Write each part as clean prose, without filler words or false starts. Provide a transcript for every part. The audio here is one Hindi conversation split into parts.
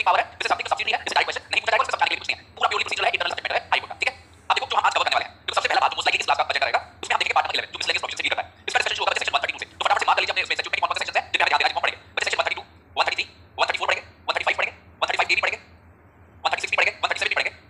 रीजनिंग पावर है, दिस इज समथिंग सब्सिडी है, दिस इज डायरेक्ट क्वेश्चन नहीं पूछा जाएगा, उसमें समझाने के लिए कुछ नहीं है, पूरा प्योरली प्रोसीजरल है, इंटरनल सब्जेक्ट मैटर है, हाई कोर्ट का, ठीक है। अब देखो जो हम आज कवर करने वाले हैं, देखो सबसे पहला बात जो मोस्ट लाइकली इस क्लास का बजट रहेगा, उसमें हम देखेंगे पार्ट नंबर 11 जो मिसलेनियस प्रोविजन से डील करता है। इसका डिस्कशन शुरू होगा सेक्शन 132 से, तो फटाफट से मार्क कर लीजिए अपने इसमें सेक्शन में कौन कौन से सेक्शंस हैं जिनमें हमें ध्यान देना है, कौन पढ़ेंगे। बच्चे सेक्शन 132, 133, 134 पढ़ेंगे, 135 पढ़ेंगे, 135 ए भी पढ़ेंगे, 136 भी पढ़ेंगे, 137 भी पढ़ेंगे।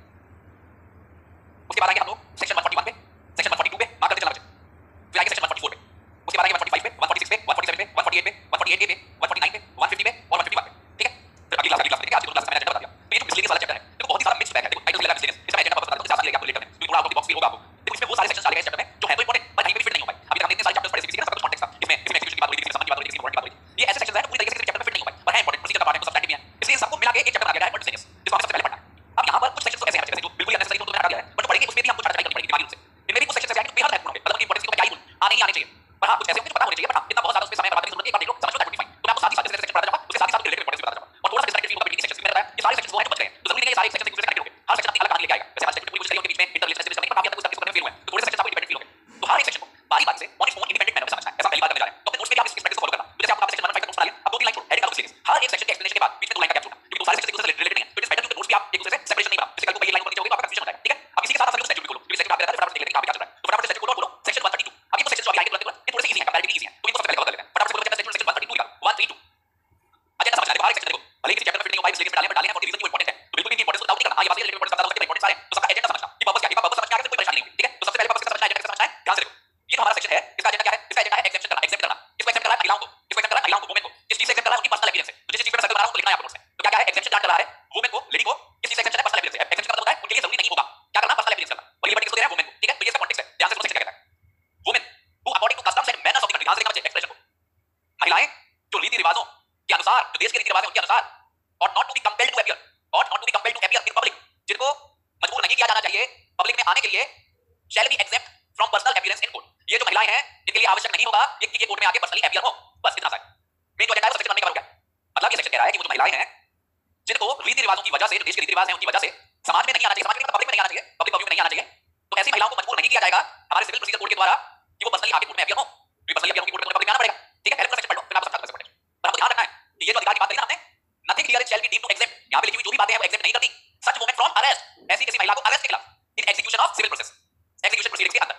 उसके बाद आएंगे हम लोग सेक्शन 141 पे, सेक्शन 142 पे मार्क करते चलना बच्चे, फिर आएंगे सेक्शन 144 पे, उसके बाद आएंगे 145 पे, 146 पे, 147 पे, 148 पे, 148 ए पे, 149 पे, 150 पे और 151 पे, ठीक है। फिर अगली क्लास देखेंगे, आज की क्लास में मैंने एजेंडा बता दिया। तो ये जो मिसलेनियस वाला चैप्टर है, देखो बहुत ही सारा मिक्स बैग है, देखो टाइटल से लगा मिसलेनियस, इसका एजेंडा बता दूं, आसान लगेगा आपको लेटर में, क्योंकि थोड़ा out of the box feel होगा आपको। देखो इसमें वो सारे सेक्शंस डाले गए इस चैप्टर में जो है तो इंपॉर्टेंट पर कहीं पे भी फिट नहीं हो पाए। अभी तक हमने इतने सारे चैप्टर्स पढ़े, सीखा सब कुछ कॉन्टेक्स्ट था, इसमें एग्जीक्यूशन की बात हुई थी, इसमें समझ की बात हुई थी, इसमें वारंटी की बात हुई थी। ये ऐसे सेक्शंस हैं पूरी तरीके से चैप्टर में फिट नहीं हो पाए, पर है इंपॉर्टेंट, प्रोसीजर का पार्ट है, तो सब्सटैंटिव भी है, इसलिए सबको मिला के एक चैप्टर बना दिया गया है मिसलेनियस, जिसको हमें सबसे पहले पढ़ना है। अब यहाँ पर कुछ सेक्शंस तो ऐसे हैं बच्चे जो बिल्कुल अननेसेसरी तो मैंने हटा दिया है, बट पढ़ेंगे उसमें भी हमको चार्ट करनी पड़ेगी दिमागी रूप से। इनमें भी कुछ सेक्शंस हैं जो बेहद महत्वपूर्ण होंगे, मतलब उनकी इंपॉर्टेंस को मैं क्या ही बोलूं, आने ही आने चाहिए, पर हाँ कुछ ऐसे होंगे जो पता होने चाहिए, पर हाँ इतना बहुत ज्यादा उस पे समय बर्बाद करने की जरूरत नहीं है, एक बार देख लो समझ लो, दैट वुड बी फाइन। तो मैं आपको साथ ही साथ सेक्शन पढ़ाता जाऊंगा, उसके साथ ही साथ रिलेटेड इंपॉर्टेंस भी बताता जाऊंगा और थोड़ा सा डिस्ट्रैक्टिव होगा बीच सेक्शंस में रहता है। ये सारे सेक्शंस वो हैं जो बच गए हैं, तो जरूरी नहीं है ये सारे सेक्शंस एक दूसरे से कनेक्टेड होंगे, हर सेक्शन अपनी अलग कहानी लेके आएगा। जैसे आज तक पूरी कोशिश करी उनके बीच में इंटररिलेशनशिप करने की, पर काफी हद तक उसका फेल हुआ है, तो थोड़े से सेक्शंस आपको इंडिपेंडेंट फील होंगे। तो हर एक सेक्शन को बारी बारी से on its own independent manner में समझना है, ऐसा पहली बार करने जा रहे हैं, तो अपने नोट्स में भी आप इस प्रैक्टिस को फॉलो करना। तो जैसे आपको सेक्शन 1 5 तक नोट्स बना लिया, अब 2-3 लाइन छोड़, हेडिंग डालो सीरीज, हर एक सेक्शन के एक्सप्लेनेशन के बाद बीच में 2 लाइन का गैप छोड़ना, क्योंकि तो सारे सेक्शन एक दूसरे से रिलेटेड नहीं है, तो इट इज बेटर कि नोट्स भी आप एक दूसरे से सेपरेशन नहीं बना, जैसे कल को पहली लाइन ऊपर नीचे होगी तो आपका कंफ्यूजन हो जाएगा, ठीक है। अब इसी के साथ आप स्टैट्यूट भी खोलो, क्योंकि स्टैट्यूट आप रहता है, फटाफट देख लेते हैं कहां पे क्या चल रहा है, तो फटाफट से स्टैट्यूट खोलो और बोलो सेक्शन 132। अब ये तो सेक्शन जो अभी आएंगे तुरंत ये थोड़े से इजी हैं, कंपैरेटिवली इजी हैं, तो इनको सबसे पहले कवर कर लेते हैं। फटाफट से बोलो सेक्शन 132 का 132 अजेंडा समझ लेते हैं। हर एक सेक्शन देखो, भले ही किसी चैप्टर में फिट नहीं हो पाए इसलिए डाले हैं, पर डाले हैं फॉर द रीजन कि वो इंपॉर्टेंट है, तो बिल्कुल भी इंपॉर्टेंस को डाउट नहीं करना। हां ये बात रिलेटेड इंपॉर्टेंस ज्यादा होती है, इंपॉर्टेंट सारे हैं, तो सबका एजेंडा समझना, ये पर्पस क्या है, पर्पस समझ में आ गया तो कोई परेशानी नहीं होगी, ठीक है। तो सबसे पहले पर्पस समझना है, एजेंडा समझना है, ध्यान से देखो। ये जो हमारा सेक्शन है इसका एजेंडा क्या है, इसका एजेंडा है एग्जेम्पशन करना, एग्जेम्प्ट करना। इसको एग्जेम्प्ट करना है महिलाओं को, इसको एग्जेम्प्ट करना है महिलाओं को, वुमेन को, किस चीज से एग्जेम्प्ट करना है, उनकी पर्सनल एविडेंस से। तो जिस चीज पे मैं सर्कल बना रहा हूं तो लिखना है आपको नोट्स में। तो क्या क्या है एग्जेम्पशन क्या कर रहा है, वुमेन को, लेडी को किस चीज से एग्जेम्पशन है, पर्सनल एविडेंस से। एग्जेम्पशन का मतलब होता है उनके लिए जरूरी नहीं होगा क्या करना, पर्सनल एविडेंस करना, और लिबर्टी किसको दे रहा है, वुमेन को, ठीक है। तो ये इसका कॉन्टेक्स्ट है, ध्यान से सुनो सेक्शन क्या कहता है। Women who according to customs and manners of the country, ध्यान से देखना बच्चे एक्सप्रेशन को, महिलाएं जो रीति रिवाजों के अनुसार, जो देश के रीति रिवाज हैं उनके अनुसार, और not to be compelled to appear, और not to be compelled to appear in public, जिनको मजबूर नहीं किया जाना चाहिए पब्लिक में आने के लिए, shall be exempt from personal appearance in court. ये जो महिलाएं हैं इनके लिए आवश्यक नहीं होगा कि ये कोर्ट में आके पर्सनली अपीयर हो, बस इतना सा है। मेन जो एजेंडा है वो सेक्शन 1 का मतलब ये सेक्शन कह रहा है कि वो जो महिलाएं हैं जिनको रीति रिवाजों की वजह से, जो देश के रीति रिवाज हैं उनकी वजह से समाज में नहीं आना चाहिए, समाज में पब्लिक में नहीं आना चाहिए, पब्लिक व्यू में नहीं आना चाहिए, तो ऐसी महिलाओं को मजबूर नहीं किया जाएगा हमारे सिविल प्रोसीजर कोड के द्वारा कि वो पर्सनली आके कोर्ट में अपीयर हो। भी पर्सनली अपीयर होगी कोर्ट में पब्लिक में आना पड़ेगा, ठीक है। पहले सेक्शन पढ़ लो फिर आपको समझा दूंगा। पर आपको ध्यान रखना है कि ये जो अधिकार की बात करी ना हमने, nothing here is shall be deemed to exempt, यहां पे लिखी हुई जो भी बातें हैं वो एग्जेम्प्ट नहीं करती सच वुमेन फ्रॉम अरेस्ट, ऐसी किसी महिला को अरेस्ट के खिलाफ in execution of civil process, execution proceedings के अंदर,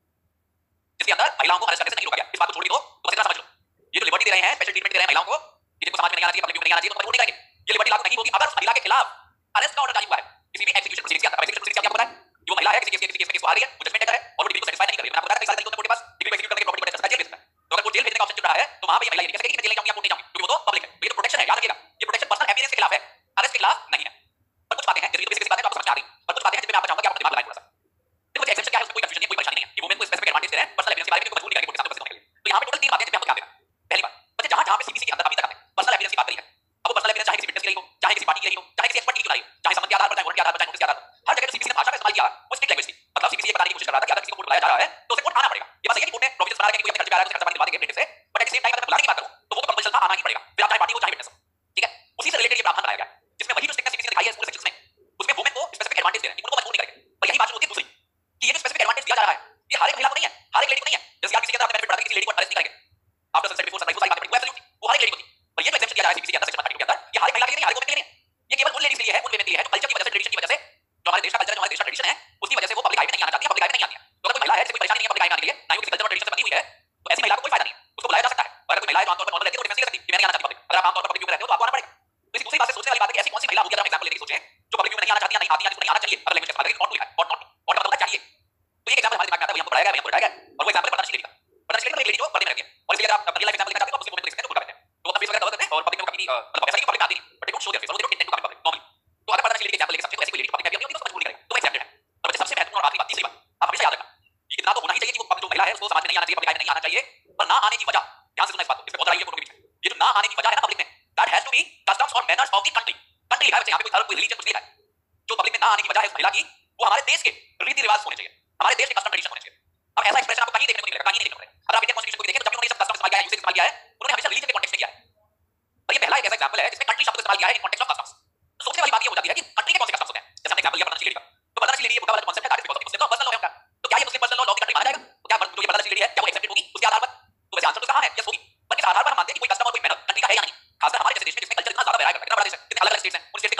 जिसके अंदर महिलाओं को अरेस्ट करने से नहीं रोका गया। इस बात को छोड़ के दो, तो बस इतना समझ लो, ये जो लिबर्टी दे रहे हैं, स्पेशल ट्रीटमेंट दे रहे हैं महिलाओं को, जिनको समाज में नहीं आना चाहिए, पब्लिक में नहीं आना चाहिए, तो मजबूर नहीं करेंगे, ये लिबर्टी लागू नहीं होगी अगर उस महिला के खिलाफ अरेस्ट का ऑर्डर जारी हुआ है किसी भी एग्जीक्यूशन प्रोसीडिंग्स के अंदर। एग्जीक्यूशन प्रोसीडिंग्स क्या आपको पता है, जो महिला है किसी केस में आ रही है, वो जजमेंट है और वो डिग्री को सेटिस्फाई नहीं कर रही है, मैंने आपको बताया था कई सारे तरीकों से कोर्ट के पास डिग्री को एग्जीक्यूट करने के प्रॉपर्टी को टेस्ट करना है, जेल भेज सकता है। तो अगर कोर्ट जेल भेजने का ऑप्शन चुन रहा है तो वहां पे ये महिला ये कैसे कहेगी मैं जेल नहीं जाऊंगी या कोर्ट नहीं जाऊंगी, क्योंकि वो तो पब्लिक है। तो ये तो प्रोटेक्शन है, याद रखिएगा, ये प्रोटेक्शन पर्सनल एविडेंस के खिलाफ है, अरेस्ट के खिलाफ नहीं है। पर कुछ बातें हैं जरूरी बेसिक बातें आपको समझ में आ रही, पर कुछ बातें हैं जिनमें मैं आपको चाहूंगा कि आप अपना दिमाग लगाएं थोड़ा सा। देखो एग्जेम्पशन क्या है, उसमें कोई कंफ्यूजन नहीं है, कोई परेशानी नहीं है कि वुमेन को स्पेसिफिक एडवांटेज दे रहे हैं पर्सनल एविडेंस के बारे में, मजबूर नहीं करेंगे कोर्ट के सामने उपस्थित होने के लिए। तो यहां पे टोटल 3 बातें हैं जिन पे हमको ध्यान देना है। पहली बात, बच्चे जहां पे सीबीसी के अंदर अभी तक आपने पर्सनल एविडेंस की बात करी है, अब वो पर्सनल एविडेंस चाहे किसी विटनेस की रही हो, चाहे किसी पार्टी की रही हो, चाहे किसी एक्सपर्ट की क्यों ना रही हो, चाहे संबंध के आधार पर, चाहे वारंट के आधार पर, चाहे नोटिस के आधार पर, हर जगह सीबीसी ने भाषा का इस्तेमाल किया वो स्ट्रिक्ट लैंग्वेज थी। मतलब सीबीसी ये बताने की कोशिश कर रहा था कि अगर किसी को कोर्ट बुलाया जा रहा है तो उसे कोर्ट आना पड़ेगा। ये बात सही है कि कोर्ट ने प्रोविजन बना रखा है कि कोई अपने खर्च पे आ रहा है तो खर्चा पानी दिलवा देंगे प्लेटफॉर्म से, but at the same time अगर बुलाने की बात करूं तो वो तो कंपल्सन था, आना ही पड़ेगा, फिर आप चाहे पार्टी हो चाहे विटनेस हो, ठीक है। उसी से रिलेटेड ये प्रावधान बनाया गया है, जिसमें वही जो स्ट्रिक्टनेस सीबीसी ने दिखाई है स्कूल सेक्शंस में, उसमें वुमेन को स्पेसिफिक एडवांटेज दे रहे हैं, उनको मजबूर नहीं करेंगे। पर यही बात होती है दूसरी कि ये जो स्पेसिफिक एडवांटेज दिया जा रहा है ये हर एक महिला को नहीं है, हर एक लेडी को नहीं है। जैसे आप किसी के अंदर बेनिफिट पड़ा था कि किसी लेडी को अरेस्ट नहीं करेंगे आफ्टर सनसेट बिफोर सनराइज, वो सारी बातें पड़ी, वो एब्सोल्युटली वो हर एक लेडी को थी। पर ये जो एग्जेम्पशन दिया जा रहा है सीबीसी के अंदर सेक्शन 132 के अंदर, ये हर एक महिला के लिए नहीं, हर एक वुमेन के लिए नहीं है, ये केवल उन लेडीज के लिए है, उन वुमेन के लिए है जो कल्चर की वजह से, ट्रेडिशन की वजह से, जो हमारे देश का कल्चर है, जो हमारे देश का ट्रेडिशन है, उसकी वजह से वो पब्लिक आई में नहीं आना चाहती है, पब्लिक आई में नहीं आती है। तो अगर कोई महिला है जिसे कोई परेशानी नहीं है पब्लिक आई में आने के लिए, ना ही वो किसी कल्चर और ट्रेडिशन से बंधी हुई है, तो ऐसी महिला को कोई फायदा नहीं है, उसको बुलाया जा सकता है। और अगर कोई महिला है जो आमतौर पर नॉर्मल रहती है तो डिफेंस नहीं कर सकती कि मैं नहीं आना चाहती पब्लिक, अगर आप आमतौर पर पब्लिक में रहते हो तो आपको आना पड़ेगा। तो इसी दूसरी बात से सोचने वाली बात है कि ऐसी कौन सी महिला होगी, अगर हम एग्जांपल लेके सोचें जो पब्लिक में नहीं आना चाहती या नहीं आती या जिसको नहीं आना चाहिए, अगर लैंग्वेज इस्तेमाल करें नॉट टू लिखा है, और नॉट और का मतलब चाहिए। तो ये एग्जांपल हमारे दिमाग में आता है, वही हमको पढ़ाया गया, वही हमको पढ़ाया गया। और वो एग्जांपल है पतांजलि लेडी का। पतांजलि लेडी तो एक लेडी जो पर्दे में रहती है, और इसलिए अगर आप अपनी लाइफ एग्जांपल लेना चाहते हो तो उसको वुमेन को देख सकते हैं, तो उनका कहते हैं तो अपना फेस वगैरह कवर करते हैं और पब्लिक में कभी मतलब ऐसा नहीं कि पब्लिक आती नहीं, but they don't show their face, और they don't intend to come public normally. तो अगर पतांजलि लेडी के एग्जांपल लेके समझे तो ऐसी कोई लेडी पब्लिक में भी होती है तो मजबूर नहीं करेगा, तो एक्सेप्टेड है। और बच्चे सबसे महत्वपूर्ण और आखिरी बात, तीसरी बात आप हमेशा याद रखना, ये कितना तो होना ही चाहिए कि वो जो महिला है उसको समाज में नहीं आना चाहिए, पब्लिक में नहीं आना चाहिए, पर ना आने की वजह, ध्यान से सुनना इस बात को, इसमें बहुत लड़ाई है कोर्ट के बीच में। ये जो ना आने की वजह है ना पब्लिक में, that has to be customs और manners of the country. Country लिखा है वैसे, यहाँ पे कोई धर्म कोई रिलीजन कुछ नहीं है। जो पब्लिक में ना आने की वजह है उस महिला की, वो हमारे देश के रीति रिवाज होने चाहिए, हमारे देश के कस्टम ट्रेडिशन होने चाहिए। अब ऐसा एक्सप्रेशन आपको कहीं देखने को नहीं मिलेगा, कहीं नहीं देखने को मिलेगा। अगर आप इंडियन कॉन्स्टिट्यूशन को देखें तो जब भी उन्होंने सब कस्टम इस्तेमाल किया है, यूसेज इस्तेमाल किया है, उन्होंने हमेशा रिलीजन के कॉन्टेक्स्ट में किया है। और ये पहला एक ऐसा एग्जांपल है जिसमें कंट्री शब्द इस्तेमाल किया है इन कॉन्टेक्स्ट ऑफ कस्टम्स। तो सोचने वाली बात ये हो जाती है कि कंट्री के कौन से कस्टम्स होते हैं। जैसे हमने एग्जांपल लिया पतांजलि लेडी का, तो पतांजलि लेडी ये बुरा वाला कॉन्सेप्ट है, that is because of Muslim law, personal law है उनका। तो क्या ये मुस्लिम पर्सनल लॉ की कंट्री माना जाएगा? तो क्या जो ये पतांजलि लेडी है क्या वो एक्सेप्टेड होगी उसके आधार पर? तो वैसे आंसर तो कहां है, यस होगी। पर किस आधार पर हम मानते हैं कि कोई कस्टम और कोई मैनर कंट्री का है या नहीं? खासकर हमारे जैसे देश में जिसमें कल्चर इतना ज्यादा वैरायटी है, इतना बड़ा देश है, इतने अलग-अलग स्टेट्स हैं, उन स्टेट्स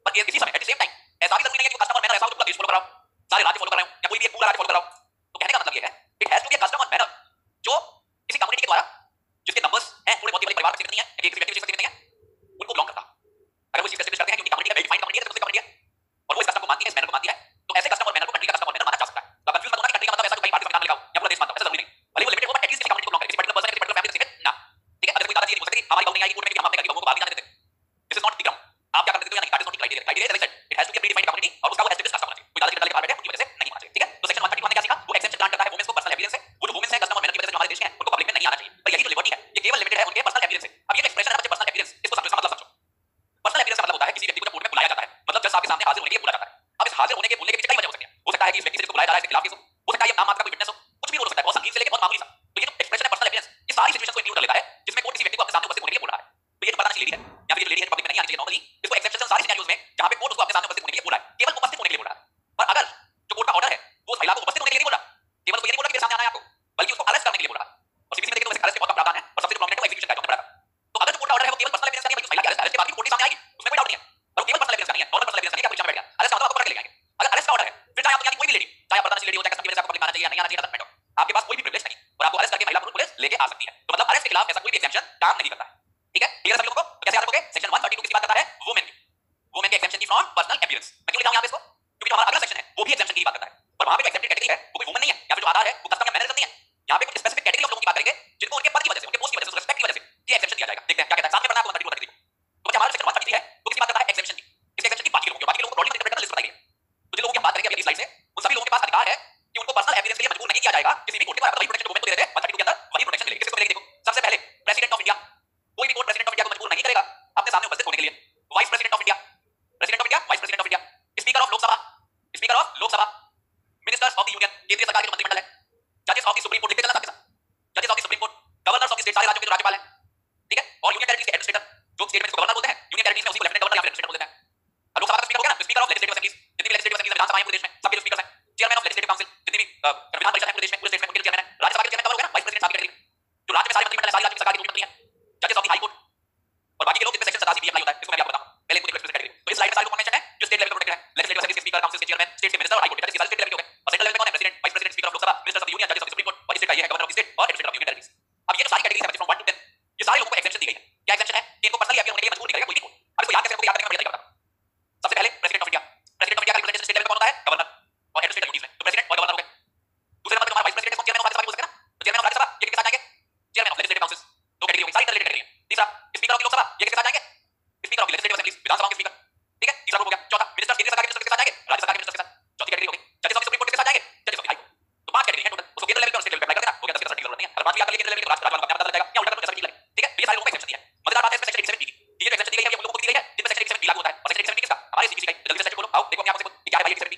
पर ये इसी समय एट द सेम टाइम ऐसा भी जरूरी नहीं है कि कस्टमर मैनर ऐसा हो तो पूरा देश फॉलो कर रहा हूं, सारे राज्य फॉलो कर रहे हो या कोई भी एक पूरा राज्य फॉलो कर रहा हूं। तो कहने का मतलब ये है it has to be a customer manner जो किसी कम्युनिटी के द्वारा जिसके नंबर्स हैं थोड़े बहुत ही बड़े परिवार तक सीमित नहीं है, एक व्यक्ति तक सीमित नहीं है, उनको बिलोंग करता। अगर वो इस चीज का करते हैं कि उनकी कम्युनिटी है, वेल डिफाइंड कम्युनिटी है, तो कम्युनिटी है और वो इस कस्टम को मानती है, इस मैनर को मानती है, तो ऐसे कस्टमर मैनर को कंट्री का कस्टमर मैनर माना जा सकता है। तो कंफ्यूज मत होना कि कंट्री का मतलब ऐसा कोई भारतीय संविधान लिखा हो या पूरा देश मानता हो, ऐसा जरूरी नहीं। भले वो लिमिटेड हो बट एटलीस्ट किसी कम्युनिटी को बिलोंग करे, किसी पर्टिकुलर पर्सन, किसी पर्टिकुलर फैमिली से सीमित ना। ठीक है, अगर कोई दादाजी ये बोल सकते कि हमारी बहू नहीं आएगी कोर्ट में क्योंकि हम अपने घर की बहू को बाहर नहीं जाने देते। This is not the ground. आप क्या कर देते हो या नहीं, that is not the criteria. Criteria is it has to be a predefined community और उसका वो एस्टेब्लिश कस्टमर होना चाहिए। कोई दादाजी के बाहर बैठे उनकी वजह से नहीं होना चाहिए। ठीक है, तो सेक्शन 132 ने क्या सीखा, वो एक्सेप्शन ग्रांट करता है वुमेन्स को पर्सनल एविडेंस है। वो जो वुमेन्स है कस्टमर मैनर की वजह से जो हमारे देश में है उनको पब्लिक में नहीं आना चाहिए, पर यही जो लिबर्टी है ये केवल लिमिटेड है उनके पर्सनल एविडेंस से। अब ये जो एक्सप्रेशन है बच्चे पर्सनल एविडेंस, इसको समझो, इसका मतलब समझो। पर्सनल एविडेंस का मतलब होता है किसी व्यक्ति को जब कोर्ट में बुलाया जाता है, मतलब जज साहब के सामने हाजिर होने के लिए बोला जाता है। अब इस हाजिर होने के बोलने के पीछे कई वजह हो सकती है। हो सकता है कि इस व्यक्ति से जिसको बुलाया जा रहा है इसके खिलाफ केस हो सकता है ये नाम मात्र का कोई विटनेस हो, कुछ भी हो सकता है, बहुत संगीन से लेके बहुत मामूली सा। तो ये जो एक्सप्रेशन है पर्सनल एविडेंस, ये सारी सिचुएशंस को इंक्लूड कर लेता है जिसमें कोर्ट किसी व्यक्ति को अपने सामने उपस्थित होने के लिए बोल रहा है। तो ये जो पता नहीं लेडी है या फिर ये लेडी है पब्लिक में नहीं आनी चाहिए नॉर्मली, इसको एक्सेप्शन सारी सिनेरियोज में जहां पे कोर्ट उसको अपने सामने उपस्थित होने के लिए बोल रहा है, केवल उपस्थित होने के लिए बोल रहा है। और अगर जो कोर्ट का ऑर्डर है वो उस महिला को उपस्थित होने के लिए नहीं बोल रहा, केवल उसको ये नहीं बोल रहा कि मेरे सामने आना है आपको, बल्कि उसको अरेस्ट करने के लिए बोल रहा है। और सीबीसी में देखें तो वैसे अरेस्ट के बहुत कम प्रावधान है और सबसे जो प्रोमिनेंट है वो एग्जीक्यूशन का है, जो पड़ा था। तो अगर जो कोर्ट का ऑर्डर है वो केवल पर्सनल एविडेंस का नहीं है, बल्कि उस महिला के अरेस्ट के बाद भी कोर्ट के सामने आएगी, उसमें कोई डाउट नहीं है। और केवल पर्सनल एविडेंस का नहीं है, नॉर्मल पर्सनल एविडेंस का नहीं है, कोई बैठ गया अरेस्ट का ऑर्डर आपको पकड़ के ले जाएंगे। अगर अरेस्ट का ऑर्डर है फिर चाहे आप दुनिया की कोई भी लेडी, चाहे पर्दा लेडी हो, चाहे कस्टम की वजह से आपको पब्लिक में आना चाहिए या नहीं आना चाहिए, डजंट मैटर, आपके पास कोई भी प्रिविलेज नहीं और आपको अरेस्ट करके महिला पुलिस लेके आ सकती है। तो मतलब अरेस्ट के खिलाफ ऐसा कोई भी एग्जेम्पशन काम नहीं करता है। ठीक है, क्लियर सभी लोगों को? तो कैसे याद रखोगे? सेक्शन 132 किसकी बात करता है? वुमेन की, वुमेन के एक्सेप्शन की फ्रॉम पर्सनल एविडेंस। मैं क्यों लिखा हूं यहां पे इसको? क्योंकि जो हमारा अगला सेक्शन है वो भी एक्सेप्शन की बात करता है और वहां पे जो एक्सेप्टेड कैटेगरी है वो कोई वुमन नहीं है या फिर जो आधार है वो कस्टम या मैनेजर नहीं है। यहां पे कुछ स्पेसिफिक कैटेगरी ऑफ लोगों की बात करेंगे जिनको उनके पद की वजह से, उनके पोस्ट की वजह से, उनके रिस्पेक्ट की वजह से ये एक्सेप्शन दिया जाएगा। देखते हैं क्या कहता है, सामने पढ़ना है आपको 132 कैटेगरी। तो बच्चे हमारा सेक्शन 133 है वो किसकी बात करता है? एक्सेप्शन की। इस एक्सेप्शन की बाकी लोगों की, बाकी लोगों को ब्रॉडली इंटरप्रेट करना लिस्ट बताई गई है। तो जिन लोगों की हम बात करेंगे अभी स्लाइड से, उन सभी लोगों के पास अधिकार है कि उनको पर्सनल एविडेंस के लिए मजबूर नहीं किया जाएगा किसी भी कोर्ट के द्वारा। वही प्रोटेक्शन वुमेन को दे रहे थे 132 के अंदर, वही प्रोटेक्शन मिलेगी। किसको मिलेगी? देखो, सबसे पहले प्रेसिडेंट ऑफ इंडिया, कोई भी कोर्ट प्रेसिडेंट ऑफ इंडिया को मजबूर नहीं करेगा अपने सामने उपस्थित होने के लिए। Vice president of India, president of India, vice president of India, speaker of Lok Sabha, speaker of Lok Sabha, ministers of the union, केंद्रीय सरकार के जो मंत्रिमंडल है, जजेस ऑफ द सुप्रीम कोर्ट, लिखते चलना सबके साथ, जजेस of the supreme court, governors of the state, सारे राज्यों के जो राज्यपाल हैं, ठीक है, और यूनियन टेरिटरीज के एडमिनिस्ट्रेटर, जो स्टेट में इसको गवर्नर बोलते हैं, यूनियन टेरिटरीज में उसी को लेफ्टिनेंट गवर्नर या फिर एडमिनिस्ट्रेटर बोलते हैं। अब लोकसभा का स्पीकर हो गया ना, तो स्पीकर ऑफ लेजिस्लेटिव असेंबलीज, जितनी भी लेजिस्लेटिव असेंबलीज विधानसभा है पूरे देश में, सबके जो स्पीकर हैं, चेयरमैन ऑफ लेजिस्लेटिव काउंसिल, जितनी भी विधान परिषद है पूरे देश में, पूरे स्टेट में उनके चेयरमैन है, राज्यसभा के चेयरमैन कवर हो गया ना, वाइस प्रेसिडेंट सारी कैटेगरी, जो राज्य में सारे मंत्रिमंडल है, सारी राज्य की सरकार की मंत्री हैं, जजेस ऑफ द हाई कोर्ट और बाकी के लोग जिनमें सेक्शन 87 भी अप्लाई होता है, इसको मैं आपको बताऊं। पहले इनको एक्सप्रेस कैटेगरी, तो इस स्लाइड में सारे लोग मेंशन है जो स्टेट लेवल पे प्रोटेक्टेड है, लेजिस्लेटिव असेंबली के स्पीकर, काउंसिल के चेयरमैन, स्टेट के मिनिस्टर और हाई कोर्ट के जजेस, सारे स्टेट लेवल के हो गए। और सेंट्रल लेवल पे कौन है? President, vice president, speaker of Lok Sabha, ministers of the union, जजेस ऑफ द सुप्रीम कोर्ट, और स्टेट का ये है गवर्नर ऑफ द स्टेट और एडमिनिस्ट्रेटर ऑफ यूनियन टेरिटरीज। अब ये जो सारी कैटेगरीज है फ्रॉम 1 टू 10, ये सारे लोगों को एक्सेप्शन दी गई है। क्या एक्सेप्शन है? कि इनको पर्सनली अपियर होने के लिए मजबूर नहीं करेगा कोई भी कोर्ट। अब इसको याद कैसे करोगे? याद करने का बढ़िया तरीका बताता हूं। सबसे पहले president of India, president of India का रिप्रेजेंटेशन स्टेट लेवल पे कौन होता है? गवर्नर और एडमिनिस्ट्रेटर ड्यूटीज में, तो प्रेसिडेंट और गवर्नर हो गए। दूसरे नंबर पे तुम्हारा वाइस प्रेसिडेंट है, चेयरमैन ऑफ राज्यसभा भी बोल सकते हैं ना, तो चेयरमैन ऑफ राज्यसभा ये किसके साथ जाएंगे? चेयरमैन ऑफ लेजिस्लेटिव काउंसिल, दो कैटेगरी हो गई, सारी रिलेटेड कैटेगरी है। तीसरा स्पीकर ऑफ लोकसभा, ये किसके साथ जाएंगे? Speaker of legislative assemblies, Vidhan Sabha के स्पीकर, ठीक है, तीसरा ग्रुप हो गया। चौथा मिनिस्टर, केंद्रीय सरकार के मिनिस्टर के साथ जाएंगे, राज्य सरकार के मिनिस्टर के साथ, चौथी कैटेगरी हो गई। जजेस ऑफ द सुप्रीम कोर्ट के साथ जाएंगे, जजेस ऑफ द हाई कोर्ट। तो 5 कैटेगरी है टोटल, उसको केंद्र लेवल पे और स्टेट लेवल पे अप्लाई कर देना, हो गया। 10 की जरूरत नहीं है, अगर 5 भी याद कर लिए केंद्र लेवल पे तो राज्य वालों को अपने आप पता चल जाएगा या उल्टा कर दो, जैसा भी ठीक लगे। ठीक है, तो ये सारे लोगों को एक्सेप्शन दिया है। मजेदार बात है इसमें सेक्शन 170 की, ये जो एक्सेप्शन दी गई है ये उन लोगों को दी गई है जिनमें सेक्शन 170 लागू होता है। और सेक्शन 170 किसका? हमारे सीबीसी का। जल्दी से सेक्शन बोलो, आओ देखो अपने आप से क्या है भाई 170।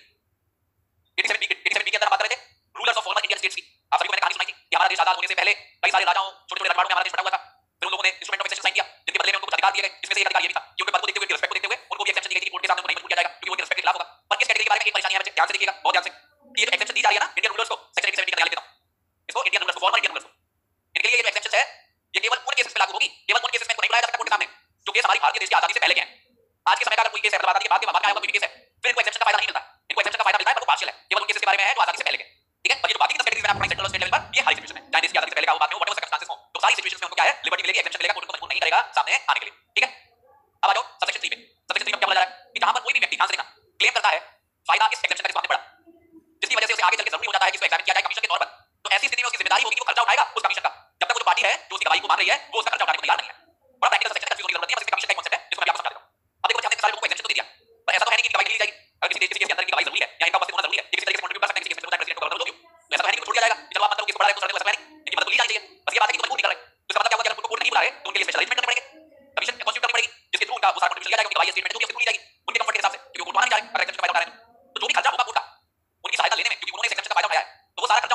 87 के अंदर हम बात कर रहे थे rulers of former Indian states की। आप सभी को मैंने कहानी सुनाई थी कि हमारा देश आजाद होने से पहले कई सारे राजाओं, छोटे-छोटे रजवाड़ों में हमारा देश बटा हुआ था। फिर उन लोगों ने इंस्ट्रूमेंट ऑफ एक्सेशन साइन किया, जिनके बदले में उनको कुछ अधिकार दिए गए। इसमें से एक अधिकार ये भी था कि उनके पद को देखते हुए, रिस्पेक्ट को देखते हुए उनको भी एक्सेप्शन दी गई थी कि कोर्ट के सामने उनको नहीं मजबूर किया जाएगा क्योंकि वो उनके रिस्पेक्ट के खिलाफ होगा। पर इस कैटेगरी के बारे में एक परेशानी है बच्चे, ध्यान से देखिएगा, बहुत ध्यान से। ये जो एक्सेप्शन दी जा रही है ना इंडियन रूलर्स को, सेक्शन 170 का ध्यान देता हूं। इसको इंडियन रूलर्स को, फॉर्मर इंडियन रूलर्स को, इनके लिए ये जो एक्सेप्शन है ये केवल उन केसेस पे लागू होगी, केवल उन केसेस में इनको नहीं बुलाया जा सकता कोर्ट के सामने जो केस हमारी भारतीय देश की आजादी से पहले के हैं। आज के समय का अगर कोई केस है, मतलब आजादी के बाद के बाद का आया हुआ कोई भी केस है, फिर इनको एक्सेप्शन का फायदा नहीं मिलता। इनको एक्सेप्शन का फायदा मिलता है पर वो पार्शियल है, केवल उन केसेस के बारे में है जो आजादी से पहले के। ठीक है, और ये जो बाकी 10 कैटेगरीज मैंने आपको सेंट्रल और स्टेट लेवल पर, ये हाई सिचुएशन है, चाहे देश की आजादी से पहले का हो, बाद में हो, व्हाटएवर सर्कमस्टेंसेस हो, तो सारी सिचुएशंस में उनको क्या है? लिबर्टी मिलेगी, एक्सेप्शन मिलेगा, कोर्ट उनको मजबूर नहीं करेगा सामने आने के लिए। ठीक है, अब आ जाओ सबसेक्शन 3 पे। सबसेक्शन 3 में क्या बोला जा रहा है कि जहां पर कोई भी व्यक्ति, ध्यान से देखना, क्लेम करता है फायदा इस एक्सेप्शन का जिसको हमने पढ़ा, जिसकी वजह से उसे आगे चल के जरूरी हो जाता है कि इसको एग्जामिन किया जाए कमीशन के तौर पर, तो ऐसी स्थिति में उसकी जिम्मेदारी होगी कि वो खर्चा उठाएगा उस कमीशन का। जब तक वो जो पार्टी है जो उसकी गवाही को मान रही है वो उसका खर्चा उठाने को तैयार नहीं है। बड़ा प्रैक्टिकल सेक्शन है, कंफ्यूजन की जरूरत नहीं है, बस इसमें कमीशन का कॉन्सेप्ट है जिसको मैं आपको समझा देता हूं। अब देखो हमने सारे लोगों को एक्सेप्शन तो दे दिया, पर ऐसा तो है नहीं कि गवाही ली जाएगी। अगर किसी केस के अंदर की गवाही जरूरी है या इनका उपस्थित होना जरूरी है, ये किसी तरीके से कंट्रीब्यूट कर सकते हैं, किसी केस में होता है प्रेसिडेंट को गवर्नर लोग, तो ऐसा तो है नहीं कि छोड़ दिया जाएगा कि चलो आप मत करो, केस बढ़ा रहे तो सर ने वैसा है नहीं, इनकी मदद ली जानी चाहिए। बस ये बात है कि तुम मजबूर नहीं कर रहे, तो इसका मतलब क्या हुआ कि अगर उनको कोर्ट नहीं बुला रहे तो उनके लिए स्पेशल अरेंजमेंट करने पड़ेंगे, कमीशन कॉन्स्टिट्यूट करनी पड़ेगी, जिसके थ्रू उनका वो सारा कंट्रीब्यूशन लिया जाएगा, उनकी गवाही स्टेटमेंट जो भी उससे ली जाएगी उनके कंफर्ट के हिसाब से, क्योंकि वो कोर्ट आने जा रहे हैं अगर एक्सेप्शन का फायदा उठा रहे हैं तो जो भी खर्चा होगा कोर्ट का उनकी सहायता लेने में, क्योंकि उन्होंने इस एक्सेप्शन का फायदा उठाया है, तो वो सारा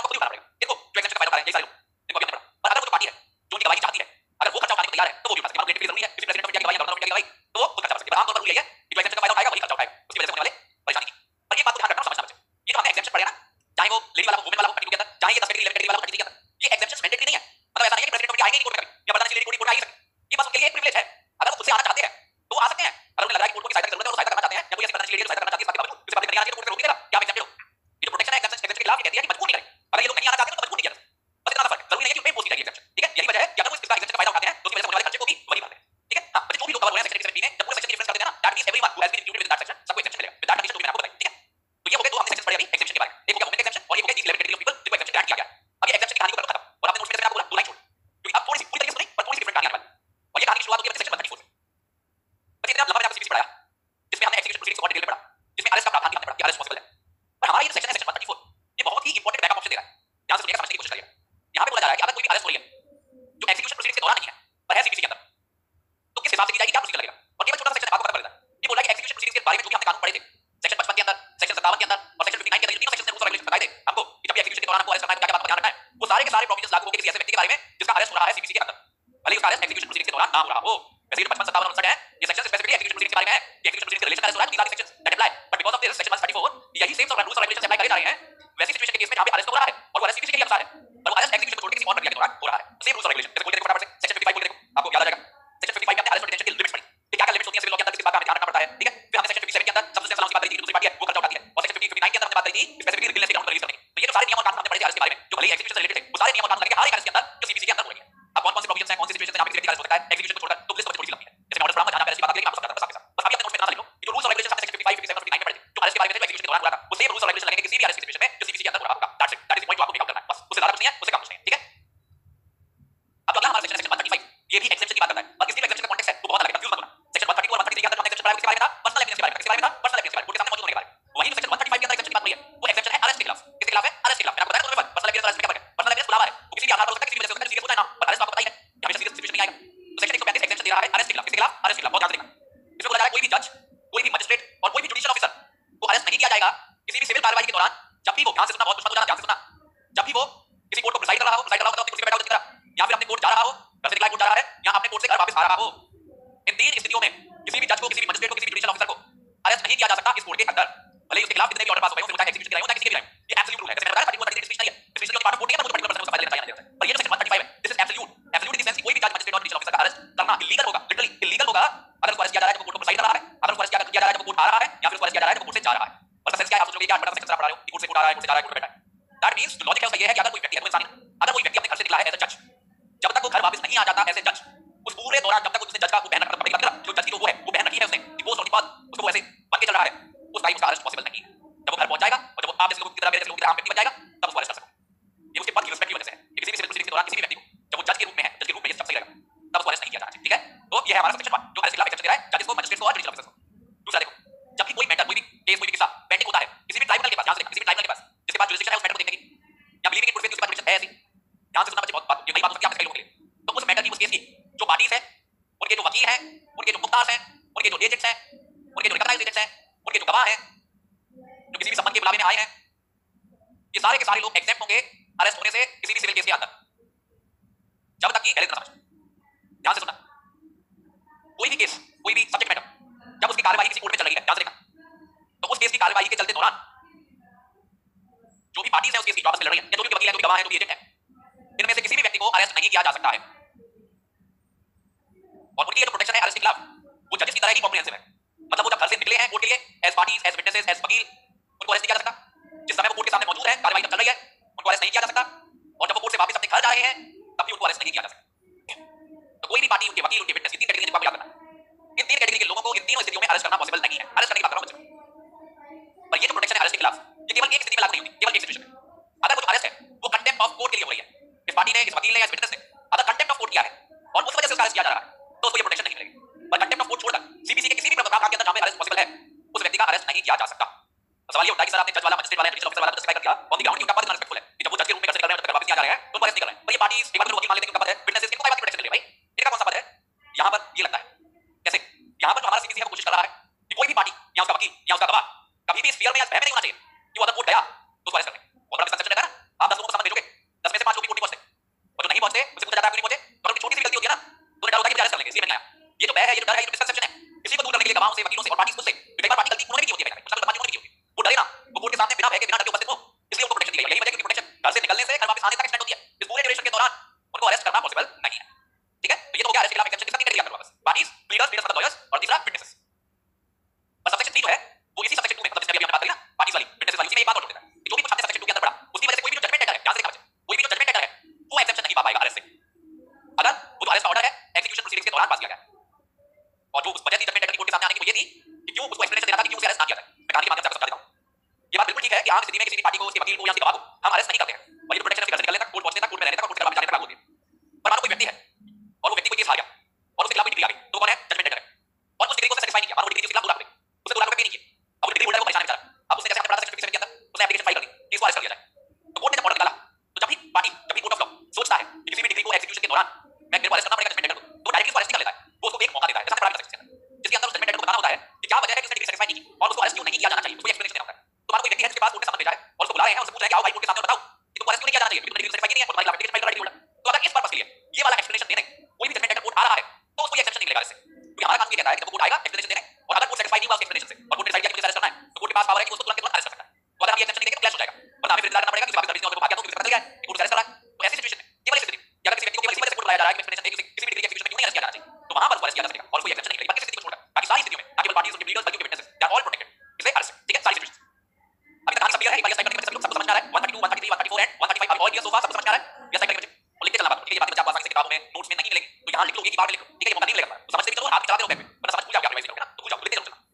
कानून पढ़े थे सेक्शन 55 के अंदर, सेक्शन 57 के अंदर और सेक्शन 59 के अंदर, ये तीनों सेक्शन ने रूल्स और रेगुलेशन बताए थे हमको कि जब भी एग्जीक्यूशन के दौरान हमको अरेस्ट करना है तो क्या क्या बात का ध्यान रखना है। वो सारे के सारे प्रोविजंस लागू होंगे किसी ऐसे व्यक्ति के बारे में जिसका अरेस्ट हो रहा है सीबीसी के अंदर, भले ही उसका अरेस्ट एग्जीक्यूशन प्रोसीडिंग्स के दौरान ना हो रहा हो। वैसे ये 55, 57 और 59 है, ये सेक्शन स्पेसिफिकली एग्जीक्यूशन प्रोसीडिंग्स के बारे में है, ये एग्जीक्यूशन प्रोसीडिंग्स के रिलेशन का अरेस्ट हो रहा है, these are the sections that apply, but because of this section 134 यही सेम रूल्स और रेगुलेशंस अप्लाई करे जा रहे हैं वैसी सिचुएशन के केस में जहां पे अरेस्ट हो रहा है और वो अरेस्ट सीबीसी के अनुसार है और वो अरेस्ट एग्जीक्यूशन को छोड़ के किसी और प्रक्रिया के दौरान हो रहा है, सेम रूल्स और रेगुलेशन। जैसे बोल के देखो फटाफट से सेक्शन 55 बोल के देखो, आपको याद आ जाएगा। सेक्शन 55 में हमने अरेस्ट और डिटेंशन की लिमिट्स पढ़ी कि क्या क्या लिमिट्स होती हैं सिविल लॉ के अंदर, किस बात का हमें ध्यान रखना पड़ता है, ठीक है। फिर हमने सेक्शन 57 के अंदर सबसे सलाम की बात करी थी, दूसरी पार्टी है वो खर्चा उठाती है, और सेक्शन 59 के अंदर हमने बात करी थी स्पेसिफिकली रिलीज के ग्राउंड पर रिलीज करने की। तो ये जो सारे नियम और कानून हमने पढ़े थे अरेस्ट के बारे में, जो भले ही एग्जीक्यूशन से रिलेटेड थे, वो सारे नियम और कानून लगे हर एक अरेस्ट के अंदर जो सीबीसी के अंदर हो रही है। अब कौन कौन से प्रोविजंस हैं, कौन सी सिचुएशन है जहां पे किसी व्यक्ति का अरेस्ट हो सकता है एग्जीक्यूशन को छोड़कर, तो लिस्ट थोड़ी सी लंबी है। जैसे मैं ऑर्डर फ्रॉम जाना पहले बात करें, मैं आपको समझाता हूं बस आपके साथ, बस अभी अपने नोट्स में इतना लिख लो कि जो रूल्स और रेगुलेशंस हमने सेक्शन 55, 57 और 59 में पढ़े थे, जो अरेस्ट के बारे में थे, एग्जीक्यूशन के दौरान हुआ था, वो सेम रूल्स और रेगुलेशन लगेंगे किसी भी अरेस्ट सिचुएशन में जो सीबीसी के अंदर हो रहा होगा। That's it, that is the point जो आपको मेक आउट करना है, बस उससे ज्यादा कुछ नहीं है, उससे कम कुछ नहीं है, ठीक है। अब अगला हमारा सेक्शन 135 ये भी एग्जेम्पशन की बात करता है, और इसकी एग्जेम्पशन का कॉन्टेक्स्ट है वो बहुत अलग है, कंफ्यूज मत होना। सेक्शन 132 और 133 के अंदर जो हमने एक्सेप्शन पढ़ा है उसके बारे में था पर्सनल एविडेंस के बारे में, किसके बारे में था पर्सनल एविडेंस के बारे में, कोर्ट के सामने मौजूद होने के बारे में। वहीं जो सेक्शन 135 के अंदर एक्सेप्शन की बात हुई है वो एक्सेप्शन है अरेस्ट के खिलाफ, किसके खिलाफ है अरेस्ट के खिलाफ। मैंने आपको बताया था तुम्हें पर्सनल एविडेंस और अरेस्ट में क्या फर्क है। पर्सनल एविडेंस बुलावा है वो किसी भी आधार पर हो सकता है, किसी भी वजह से हो सकता है, सीरियस हो जाए ना, पर अरेस्ट आपको पता ही है हमेशा सीरियस सिचुएशन नहीं आएगा। तो सेक्शन 135 एक्सेप्शन दे रहा है अरेस्ट के खिलाफ, किसके खिलाफ अरेस्ट के खिलाफ, बहुत ध्यान से देखना। इसमें बोला जा रहा है कोई भी जज, कोई भी मजिस्ट्रेट और कोई भी जुडिशियल ऑफिसर को अरेस्ट नहीं किया जाएगा किसी भी सिविल कार्रवाई के दौरान जब भी वो, ध्यान से सुनना, बहुत दुश्मन हो जाना, ध्यान से सुनना, जब भी वो किसी कोर्ट को प्रिसाइड कर रहा हो, प्रिसाइड कर रहा हो मतलब कुर्सी पे बैठा हो जिस तरह, या फिर अपने कोर्ट जा रहा हो, घर से निकला कोर्ट जा रहा है, या अपने कोर्ट से घर वापस आ रहा हो। इन तीन स्थितियों में किसी भी जज को, किसी भी मजिस्ट्रेट को, किसी भी जुडिशियल ऑफिसर को अरेस्ट नहीं किया जा सकता इस कोर्ट के अंदर, भले ही उसके खिलाफ कितने भी ऑर्डर पास हो गए हो, फिर चाहे एग्जीक्यूशन कराए हो, चाहे किसी के भी कराए हो। ये एब्सोल्यूट रूल है, जैसे मैंने बताया 31 डिस्ट्रिक्ट नहीं है, डिस्ट्रिक्ट पार्ट ऑफ कोर्ट नहीं है, तो पर्टिकुलर पर्सन को फाइल लेना चाहिए, पर ये जो सेक्शन 135 है this is absolute, absolute in the sense कि कोई भी जज, मजिस्ट्रेट और जुडिशियल ऑफिसर का अरेस्ट करना इल्लीगल होगा, लिटरली इल्लीगल होगा अगर उसको अरेस्ट किया जा रहा है जब वो कोर्ट को प्रिसाइड कर रहा है, अगर उसको अरेस्ट किया जा रहा है जब वो कोर्ट आ रहा है, या फिर उसको अरेस्ट किया जा रहा है जब वो कोर्ट से जा रहा है। और सेंस क्या है आप सोचोगे कि 8 बटा सेक्शन पढ़ा रहे हो कि कोर्ट से कोर्ट आ रहा है, कोर्ट से जा रहा है, कोर्ट में बैठा है। दैट मींस लॉजिक है उसका ये है कि अगर कोई व्यक्ति है, कोई इंसान है, अगर कोई व्यक्ति अपने घर से निकला है एज अ जज, जब तक वो घर वापस नहीं आ जाता एज अ जज, उस पूरे दौरान जब तक उसने जज का वो बहन रखा, पकड़ के जो जज की जो वो है वो बहन रखी है उसने, डिवोर्स होने के बाद उसको वो ऐसे बन के चल रहा है, उस टाइम उसका अरेस्ट पॉसिबल नहीं है। जब वो घर पहुंच जाएगा और जब वो आप जैसे लोगों की तरह, मेरे जैसे लोगों की तरह आम व्यक्ति बन जाएगा, तब उसको अरेस्ट कर सकते। ये उसके पद की रिस्पेक्ट की वजह से है कि किसी भी सिविल प्रोसीडिंग के दौरान किसी भी व्यक्ति को जब वो जज के रूप में है, जज के रूप में ये सब सही रहेगा, तब उसको अरेस्ट नहीं किया जाना चाहिए, ठीक है। तो ये है हमारा सेक्शन 1 जो अरेस्ट के खिलाफ एक्सेप्शन दे रहा है जजेस को, मजिस्ट्रेट्स को और जुडिशियल ऑफिसर्स को। दूसरा देखो, जब भी कोई मैटर, कोई भी केस, कोई भी किस्सा पेंडिंग होता है किसी भी ट्राइब्यूनल के पास, ध्यान से देखना, किसी भी ट्राइब्यूनल के पास जिसके पास जुरिसडिक्शन है उस मैटर को देखने की, या बिलीविंग इन गुड फेथ उसके पास जुरिसडिक्शन है ऐसी, ध्यान से सुनना बच्चे, बहुत बात ये नई बात हो सकती है आप कई लोगों के लिए। तो उस मैटर की, उस केस की जो पार्टीज है, उनके जो वकील हैं, उनके जो मुख्तार हैं, उनके जो एजेंट्स हैं, उनके जो रिकॉग्नाइज्ड एजेंट्स हैं, उनके जो गवाह हैं, जो किसी भी संबंध के बुलावे में आए हैं, ये सारे के सारे लोग एग्जेम्प्ट होंगे अरेस्ट होने से किसी भी सिविल केस के अंदर, जब तक कि गलत ना समझ। ध्यान से सुनना, कोई भी केस, कोई भी सब्जेक्ट मैटर जब उसकी कार्यवाही किसी कोर्ट में चल रही है, ध्यान से देखना, तो उस केस की कार्यवाही के चलते दौरान जो भी पार्टीज है उस केस की आपस में लड़ रही है, या जो भी वकील है, जो भी गवाह है, जो भी एजेंट है, इनमें से किसी भी व्यक्ति को अरेस्ट नहीं किया जा सकता है। और उनकी जो प्रोटेक्शन है अरेस्ट के खिलाफ वो जजेस की तरह ही कॉम्प्रिहेंसिव है, मतलब वो जब घर से निकले हैं कोर्ट के लिए as parties, as witnesses, as वकील, उनको अरेस्ट नहीं किया जा सकता। जिस समय वो कोर्ट के सामने मौजूद है, कार्यवाही जब चल रही है, उनको अरेस्ट नहीं किया जा सकता। और जब वो कोर्ट से वापस अपने घर जा रहे हैं तब भी उनको अरेस्ट नहीं किया जा सकता। तो कोई भी पार्टी, उनके वकील, उनके विटनेस, इन तीन कैटेगरी को याद रखना, इन तीन कैटेगरी के लोगों को इन तीनों स्थितियों में अरेस्ट करना पॉसिबल नहीं है। अरेस्ट करने की बात कर रहा हूं बच्चों, पर ये जो प्रोटेक्शन है अरेस्ट के खिलाफ ये केवल एक स्थिति में लागू नहीं होती, केवल एक सिचुएशन में। अगर वो जो अरेस्ट है वो कंटेम्प्ट ऑफ कोर्ट के लिए हो रही है, इस पार्टी ने, इस वकील ने, इस विटनेस ने अगर कंटेम्प्ट ऑफ कोर्ट किया है और उस वजह से उसका अरेस्ट किया जा रहा है तो उसको ये प्रोटेक्शन नहीं मिलेगी। पर कंटेम्प्ट ऑफ कोर्ट छोड़कर सीबीसी के किसी भी प्रावधान के अंदर जहां पे अरेस्ट पॉसिबल है उस व्यक्ति का अरेस्ट नहीं किया जा सकता। तो सवाल ये उठता है कि सर आपने जज वाला, मजिस्ट्रेट वाला, जुडिशियल ऑफिसर वाला तो स्पेसिफाई कर दिया ऑन द ग्राउंड कि उनका पद इतना रिस्पेक्टफुल है कि जब वो जज के रूप में घर से निकल रहे हैं तो घर वापस नहीं आ रहे हैं तो अरेस्ट नहीं कर रहे हैं। पर ये पार्टी एक बार वकील मान लेते हैं उनका पद है, विटनेसेस इनको प्राइवेट प्रोटेक्शन मिले भाई, इनका कौन सा पद है? यहां पर ये लगता है कैसे, यहां पर जो हमारा सीबीसी है कोशिश कर रहा है कि कोई भी पार्टी या उसका वकील या उसका गवाह कभी भी इस फियर में या भय में नहीं होना चाहिए कि वो अगर कोर्ट गया तो उसको अरेस्ट कर लें। और बड़ा कंसेप्शन रहता है ना, आप 10 लोगों को समझ भेजोगे, 10 में से 5 लोग भी कोर्ट नहीं पहुंचते और जो नहीं पहुंचते उसे पूछा जाता है क्यों नहीं पहुंचे, और उनकी छोटी सी गलती होती है ना तो डर होता है कि अरेस्ट कर लेंगे, इसलिए मैं नहीं आया। ये जो भय है, ये जो डर है, ये जो मिसकंसेप्शन है, इसी को दूर करने के लिए गवाहों से, वकीलों से और पार्टीज से, कई बार पार्टी गलती उन्होंने भी की होती है, कुछ ना कुछ बदमाशी उन्होंने की होती है, वो डरे ना, वो कोर्ट के सामने बिना भय के, बिना डर के उपस्थित हो, इसलिए उनको प्रोटेक्शन दी गई है। यही वजह है कि प्रोटेक्शन घर से निकलने से घर वापस आने तक एक्सटेंड होती है। इस पूरे ड्यूरेशन के दौरान उनको अरेस्ट करना पॉसिबल नहीं है, ठीक है। तो ये तो हो गया अरेस्ट के खिलाफ एक्सेप्शन के साथ कैटेगरी वापस पार्टीज, प्लीडर्स, प्लीडर्स मतलब लॉयर्स, और तीसरा विटनेसेस। और सबसेक्शन 3 जो है वो इसी सबसेक्शन 2 में, मतलब जिसमें अभी हमने बात करी ना पार्टीज वाली, विटनेसेस वाली, इसी में एक बात और जोड़ देता है कि जो भी कुछ हमने सबसेक्शन 2 के अंदर पढ़ा उसकी वजह से कोई भी जो जजमेंट लेटर है, ध्यान से देखना बच्चे, कोई भी जो जजमेंट लेटर है वो एक्सेप्शन नहीं पा पाएगा अरेस्ट से, अगर वो जो अरेस्ट ऑर्डर है एग्जीक्यूशन प्रोसीडिंग्स के दौरान पास किया गया। और जो उस वजह थी जजमेंट लेटर की कोर्ट के सामने आने की वो ये थी कि क्यों उसको एक्सप्लेनेशन देना था कि क्यों उसे अरेस्ट ना किया जाए। मैं कहानी के माध्यम से आपको समझा देता हूं। ये बात बिल्कुल ठीक है कि आम स्थिति में किसी भी पार्टी को, उसके वकील को या उसके गवाह को हम अरेस्ट नहीं करते हैं, और ये प्रोटेक्शन घर से निकलने तक, कोर्ट पहुंचने तक, कोर्ट में रहने तक, कोर्ट के खिलाफ जाने तक लागू होती है। पर मानो कोई व्यक्ति है और वो व्यक्ति कोई केस हार गया और उसके खिलाफ कोई डिग्री आ गई, तो कौन है? जजमेंट लेटर है। और उस डिग्री को सेटिस्फाई नहीं किया, मानो डिग्री उसके खिलाफ बुला गई, उसे बुला के नहीं किया, अब वो डिग्री होल्डर को परेशान है बेचारा। अब उसने जैसे हमने पढ़ा सेक्शन 57 के अंदर उसने एप्लीकेशन फाइल कर दी कि इसको अरेस्ट कर लिया जाए, तो कोर्ट ने जब ऑर्डर निकाला तो जब भी पार्टी, जब भी कोर्ट ऑफ लॉ सोचता है कि किसी भी डिग्री को एग्जीक्यूशन के दौरान मैं मेरे को अरेस्ट करना पड़ेगा जजमेंट लेटर को, तो डायरेक्टली उसको अरेस्ट नहीं कर लेता है, वो उसको एक मौका देता है, जैसे हमने पढ़ा सेक्शन जिसके अंदर उस जजमेंट लेटर को बताना होता है कि क्या वजह है कि उसने डिग्री सेटिस्फाई नहीं की और उसको के पास कोर्ट ने समन भेजा है और उसको बुला रहे हैं, उनसे पूछ रहे हैं कि आओ भाई कोर्ट के सामने और बताओ कि तुमको अरेस्ट क्यों नहीं किया जाना चाहिए, क्योंकि तुमने लीगल सर्टिफाइड नहीं है और तुम्हारी एप्लीकेशन फाइल कर रही है। तो अगर इस पर्पस के लिए ये वाला एक्सप्लेनेशन देने कोई भी जजमेंट अगर कोर्ट आ रहा है तो उसको ये एक्सेप्शन नहीं मिलेगा इससे, क्योंकि हमारा कानून ये कहता है कि जब कोर्ट आएगा एक्सप्लेनेशन देने, और अगर कोर्ट सेटिस्फाइड नहीं हुआ उसके एक्सप्लेनेशन से और कोर्ट ने डिसाइड किया कि मुझे अरेस्ट करना है तो कोर्ट के पास पावर है कि उसको तुरंत अरेस्ट कर सकता है। तो अगर हम ये एक्सेप्शन नहीं देंगे तो क्लैश हो जाएगा, वरना हमें फिर इंतजार करना पड़ेगा कि वापस कर दीजिए और भाग गया तो फिर पता चल गया कि कोर्ट अरेस्ट कर रहा है। तो ऐसी सिचुएशन में केवल इस स्थिति या अगर किसी व्यक्ति को केवल इसी वजह से कोर्ट बुलाया जा रहा है कि एक्सप्लेनेशन दे कि किसी भी डिग्री के एक्जीक्यूशन में क्यों नहीं अरेस्ट किया जाना चाहिए, तो वहां पर अरेस्ट किया जा सकेगा और कोई एक्सेप्शन नहीं मिलेगा, बाकी स्थिति को छोड़कर बाकी सारी स्थितियों में ना केवल पार्टीज उनके लीडर्स बल्कि witnesses they are all protected, इसलिए अरेस्ट, ठीक है, सारी सिचुएशन। अभी तक कहानी सब क्लियर है, एक बार ये स्लाइड करने में सब लोग सबको समझ में आ रहा है, 132 133 134 एंड 135 अभी और ये सोफा सबको समझ में आ रहा है, ये स्लाइड करके और लिख के चलना बात, ठीक है, ये बातें बच्चे आपको आसानी से किताबों में नोट्स में नहीं मिलेंगी, तो यहां लिख लो, एक ही बार में लिख लो, ठीक है, ये मौका नहीं मिलेगा, तो समझते भी चलो, हाथ चलाते रहो बैक पे, वरना समझ भूल जाओगे, रिवाइज करोगे ना तो भूल जाओगे, लिखते चलो।